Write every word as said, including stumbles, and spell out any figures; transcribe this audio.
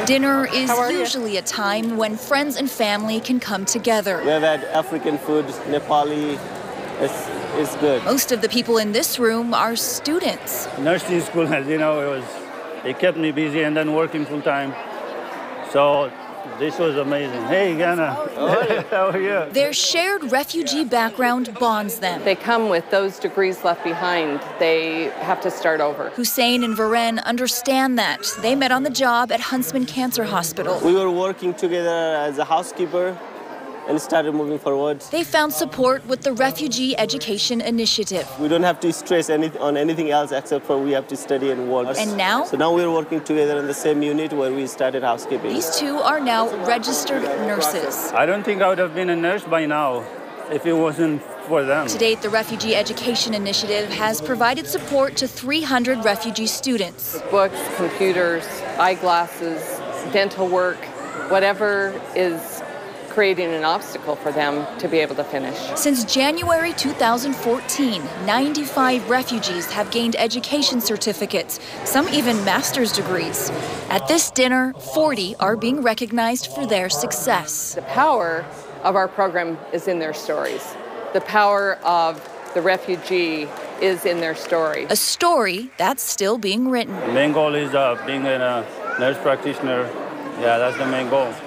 Dinner is usually a time when friends and family can come together. We have had African food, Nepali. It's, it's good. Most of the people in this room are students. Nursing school, as you know, it was, it kept me busy and then working full time. So this was amazing. Hey, Ghana. How are you? Their shared refugee background bonds them. They come with those degrees left behind. They have to start over. Hussein and Varen understand that. They met on the job at Huntsman Cancer Hospital. We were working together as a housekeeper and started moving forward. They found support with the Refugee Education Initiative. We don't have to stress any, on anything else except for we have to study and work. And now? So now we're working together in the same unit where we started housekeeping. These two are now registered nurses. I don't think I would have been a nurse by now if it wasn't for them. To date, the Refugee Education Initiative has provided support to three hundred refugee students. Books, computers, eyeglasses, dental work, whatever is creating an obstacle for them to be able to finish. Since January two thousand fourteen, ninety-five refugees have gained education certificates, some even master's degrees. At this dinner, forty are being recognized for their success. The power of our program is in their stories. The power of the refugee is in their story. A story that's still being written. The main goal is uh, being a nurse practitioner. Yeah, that's the main goal.